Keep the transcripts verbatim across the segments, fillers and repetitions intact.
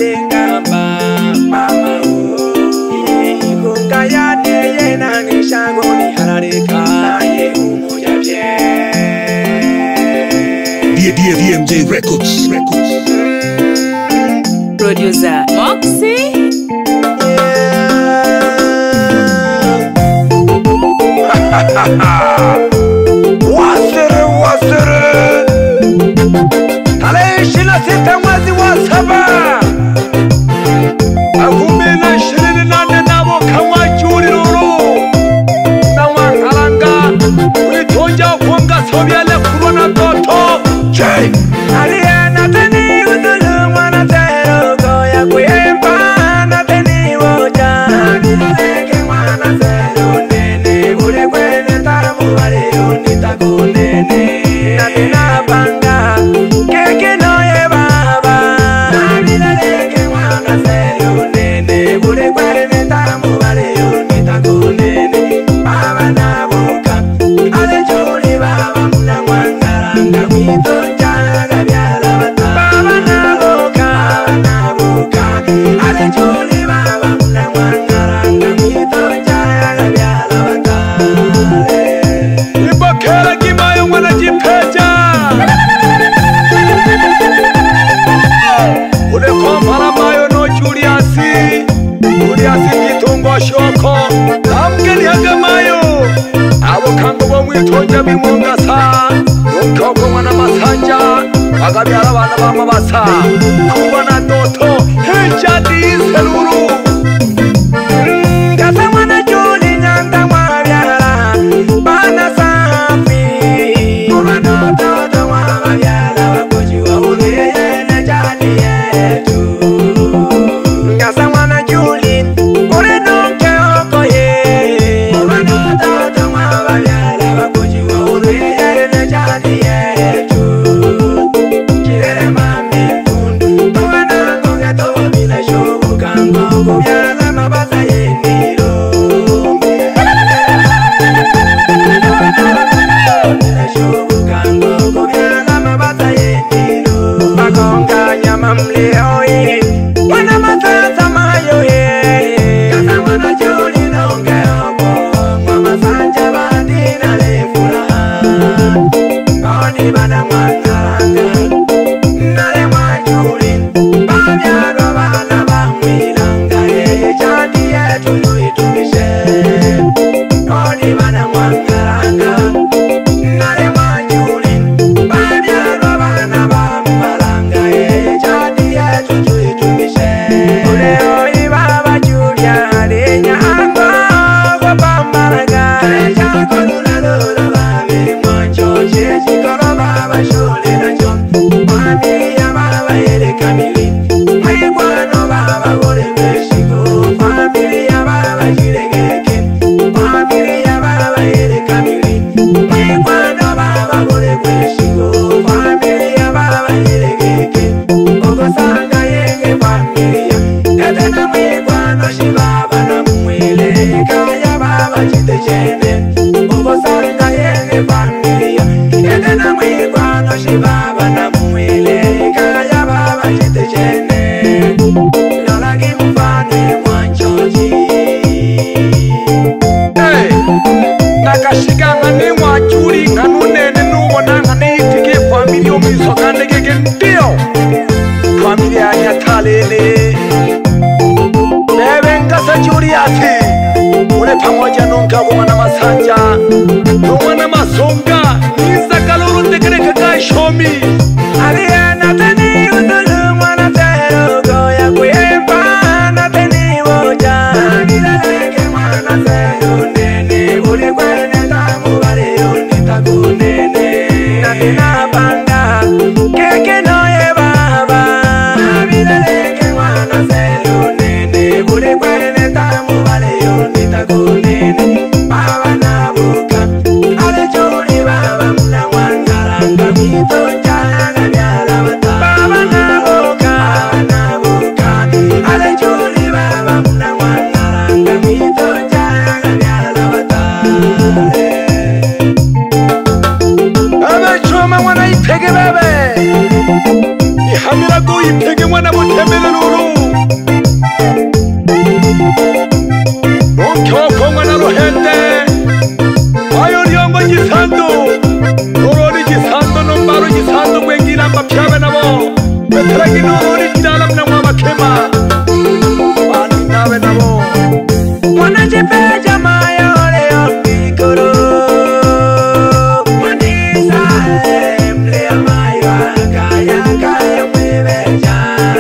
lengamba mama iko kaya ne na ni shango ni harareka ye umoja bye D M J Records Records Producer Moxie Wasere wasere Tale shina sita mwezi wa saba Agumena shirini nane nabo kama juri ruru Na wakaranga Ulitonja kuanga sobyale kurwana toto Jai Aliena teni udulu mwana tero Goya kuyemba na teni woja Nileke mwana tero nene Ule kwene taramu wale unita kunene Natina banga Keke noye baba Nileke mwana tero nene Ule kwene taramu wale unita kunene Baba na boka Ale chuli baba muna mwangaranga Mwito njaga byala bata Baba na boka Baba na boka Ale chuli baba muna mwangaranga Mwito njaga byala bata Ibokera kimayo mwana jipeja Ule kompara mayo no Juliasi Juliasi kitungo shoko Namgeni haga mayo Abo kango bo mwitonja bimungasa Nunkoko mwana masanja Agabyara bana bama basa Kubana doto Hejadi iseluru Ngasa mwana juli nyanda mwabyara Bana safi Kubana doto mwabyara Wakoji wa uleye na jadi yetu Ngasa mwana juli Ure nunke oko ye Kubana doto mwabyara Wakoji wa uleye na jadi yetu Kirere mami kundu Kubana konge tobo bila shobu kango Kubyala mabasa yeniro Bila shobu kango Kubyala mabasa yeniro Bakonga nyama mleoi Wana matata mayo ye Kasa wana juli nonge obo Mama sanja bandina lefula Koni bana mwangaranga Nale mwajuli Babyaro bana bamwilanga Ye chandi yetu luitumishe Koni bana mwangaranga Nale mwajuli Babyaro bana bamwalanga Ye chandi yetu luitumishe Uleo ibaba julia Alenya ango Kwa pambaraga Leja kolula lula babi Mwancho chechi kolo baba shule na chom Familia baba ele kamili Mwigwano baba gole meshiko Familia baba jiregeke Familia baba ele kamili Mwigwano baba gole meshiko Familia baba jiregeke Oko sanga yenge familia Etena mwigwano shibaba na mwile Kaya baba chite chene Oko sanga yenge familia Etena mwigwano shibaba na mwile Kaya baba chite chene Lola kimfane mwanchoji Hey, nakashika ngani mwajuri Nganunene nuwona ngani itike familia umiso Kande keke ndio Familia nyatalele Bebe ngasa Juliasi Ule pamoja nunga mwana masanja Mwana masonga Nisa kaluru tekere kaka shomi Aliena teni udulu mwana tero Goya kuyemba na teni woja Nileleke mwana tero nene Ule kwene tamu wale unita kunene Natina banga Keke noye baba Nileleke mwana tero nene Ule kwene tamu wale unita kunene Baba na buka Ale chuli baba mapyabe nabo beteragi nuri kidala mna mwa makema bani nabe nabo mwana jepeja mayo leo mikoro mwanisa emle mayo akaya kaya mwebeja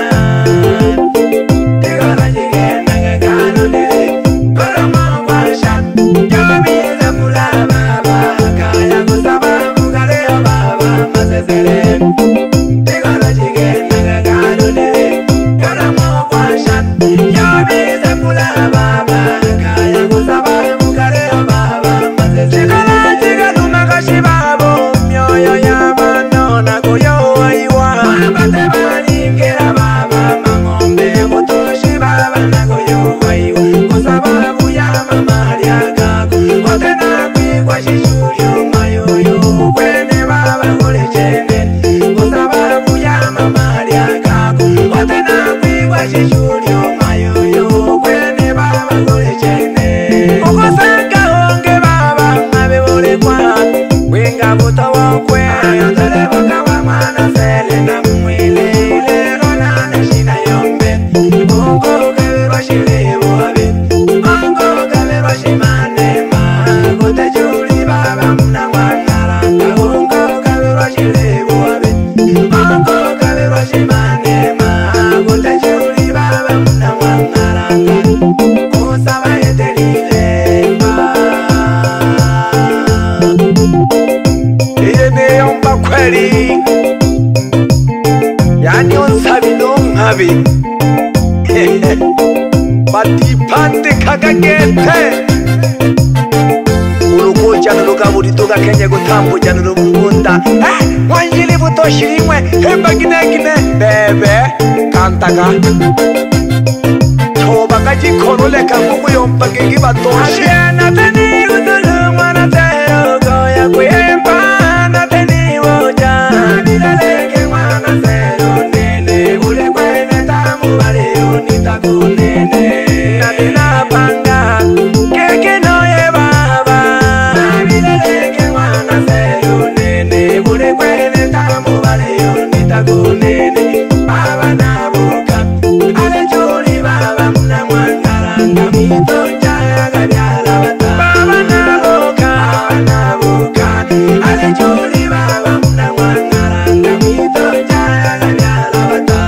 tegara jigena ngakano nile para mawasha yabiza mula baba kaya kusaba mugale baba mazezele tegara jigena ngakano nile para mawasha yabiza mula baba kaya kusaba mugale baba mazezele tegara jigena makashibabo myoyo yabano nagoyo aiwa mabate balingera baba mangombe kutoshi baba nagoyo aiwa kusababu ya mama liagago otena kwigwa shishuryo mayoyo kwene baba kule chene kusababu ya mama liagago otena kwigwa shishuryo mayoyo kwene baba kule chene ukosanga honge baba ngabe bole kwa winga butowo kwe ayotele bakawa mwana sele na mwile ile rona neshina yombe mungu kabirwa shilebo abe mungu kabirwa shimane ma kote juli baba mna mwanaranga mungu kabirwa shilebo abe mungu kabirwa shimane ma kote juli baba mna mwanaranga kusaba etelile ma Iyene yomba kweli Yani onsabi nongabi Batipande kagagete Uluko januro kaburito gakenye gutambo januro mungunda Wanjili buto shirimwe hemba gine gine Bebe kantaga Choba kajikono leka mungu yomba gengi batoshi Aliena teni udulu mwana tero goya kuyemba na teni woja Nabileleke mwana sero nene Ule kwene tamu bale unita kunene Nabila panga keke noye baba Nabileleke mwana sero nene Ule kwene tamu bale unita kunene Baba nabuka Ale juli baba mna mwangaranga Mito njaya gabyala bata Baba nabuka Baba nabuka Ale juli baba mna mwangaranga Mito njaya gabyala bata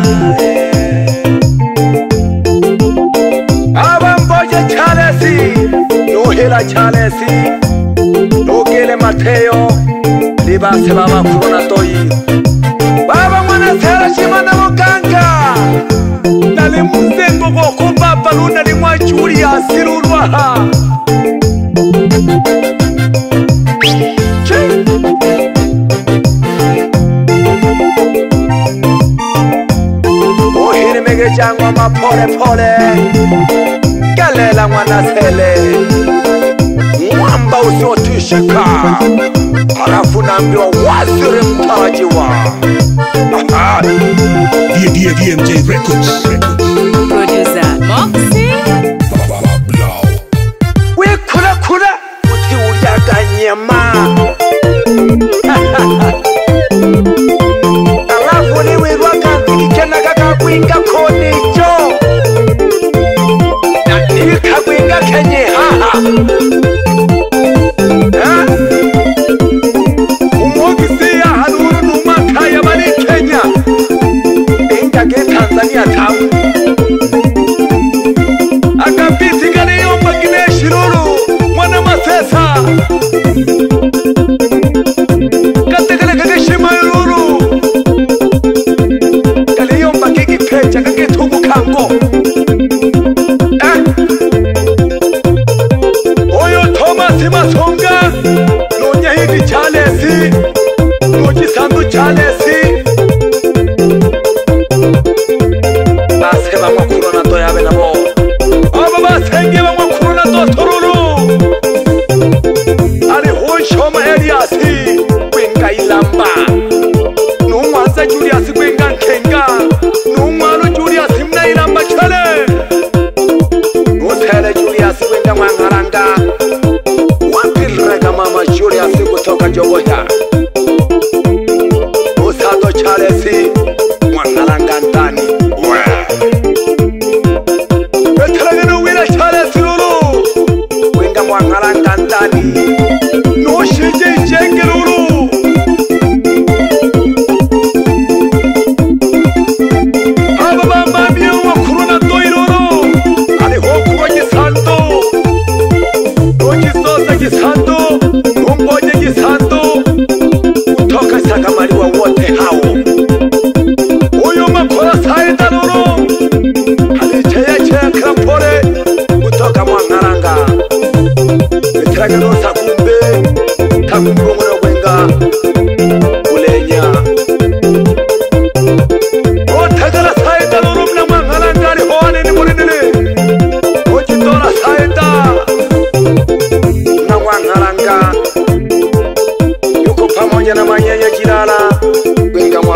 Baba mboje chalesi Nuhila chalesi Nugile Mateo Libase baba kurona toyi Baba mwana sera shimana muganga Nali muzengo goko baba luna li mwachuri asirulwaha Ohiri mege jangwa mapole pole Galela mwana sele Mwamba usiotishika Harafu naambiwa waziri mtarajiwa D M J Records. Producer Moxie. We kula kula uti uyaga nyama Alafu ni wirwa kakikena kakakwinga konicho Na ni kakwinga kenye haha Umogisia hanuru numakaya bali Kenya Inga ge Tanzania tamu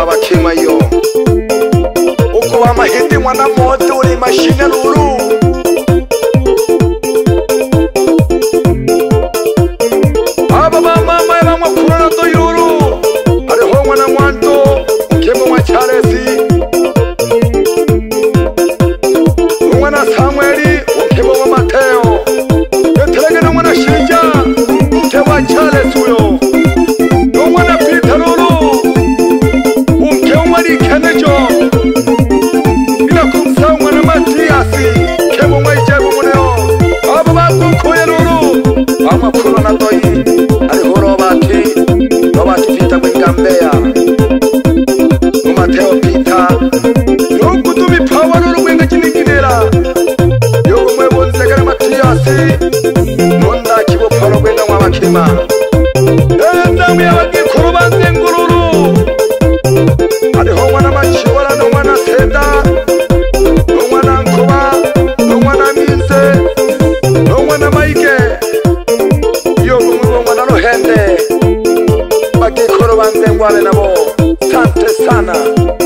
mwabakima yo uko wamahindi mwana moto uri mashine ruru aba mama bamwe kurana to yuru ariho mwana mwanto ukemo mwa Charles mwana Samueli ukemo wa Mateo yetelege mwana Shinja mtewa Charles uyo mwana Peter ruru ukemo mwali Kenejo bila kumsahau mwana Matiasi kemo mwa Ijebu muneo aba bakukoye ruru ama kurana to ariho Robati Robati Peter Mwengambeya Mateo Peter Yokutumi power n'urwenga kininginera yo mwebonzegera Matiasi nonda kiboparo gwenga mwabakima ndamu yabagikuru banzengururu ariho mwana Machibora no mwana Seda no mwana Nkoba no mwana Minze no mwana Maike yo mwe mwana Rohende bagikuru banzengwale nabo sante sana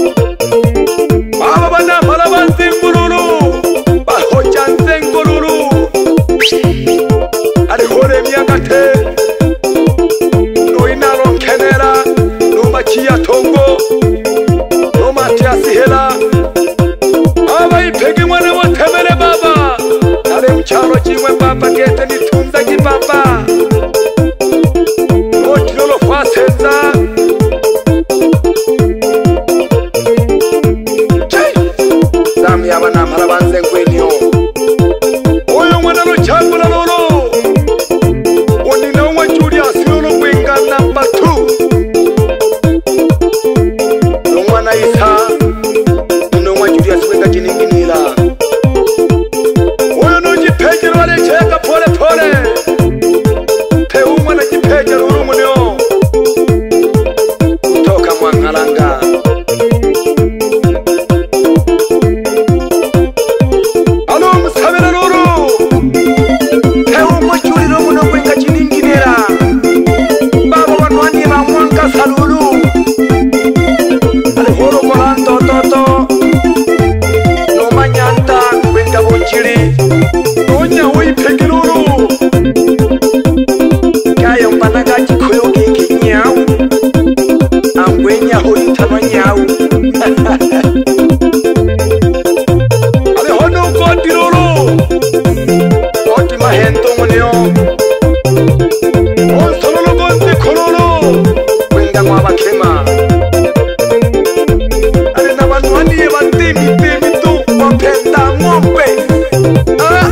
aba bana mara banzengururu bahoja nzengururu ari hore myagate no inaro kenera no machiya tongo no Matiasi hela aba ipege mwana botemere baba ari mcharo kimwe baba gete nitunza kibaba otilo faseza yaba namara banze ngwenyo oyo mwana no changula lolo onina wa Julius lolo gwenga number two no mwana Isa no wa Julius gwenga kininginila oyo no jipejero wale cheka pole pole te umwana jipejero uru muneo kutoka Mwangalanga salulu alihoro morando toto no manyanta wenga bonchiri onya oi pekiruru kayo mbanaga chikoyo kikinyau angwenya hoi tananyau alihono kodiruru oti mahento moneo on sololo gonte kololo mwabakema ale na bantu baniye batemi temi tu wapenda ngombe ah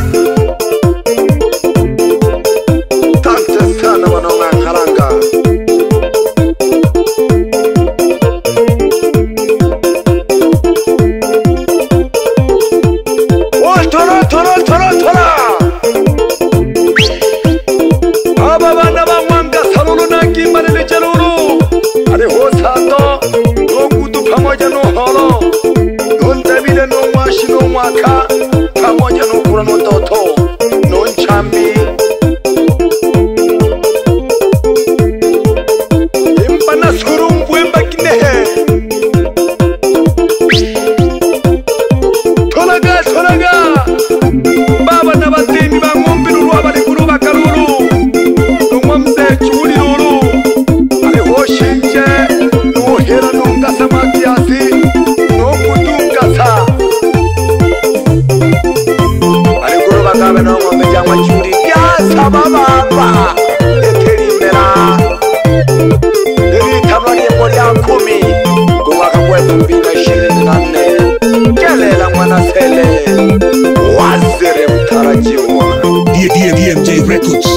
tante sana wanonga Nkalanga o toro toro toro toro aba bana bamwanga salulu nakimale lejeluru ariho sato nokutu pamoja no holo nondabile no mwashi no mwaka pamoja no kura no toto no nchambi impana surumbu embakinehe tolaga tolaga baba na batemi bangombe nurwa bali kuru bakaruru numwamze chuli ruru ariho Shinje nuhera nungasa Matiasi nokutungasa arikuru bakabe no ngombe jangwa churi yasa baba eterimera eri tabani epoli akumi kumaka kwetu mbina ishirini na nne kelela mwana Sele wazere mtarajiwa D M J Records.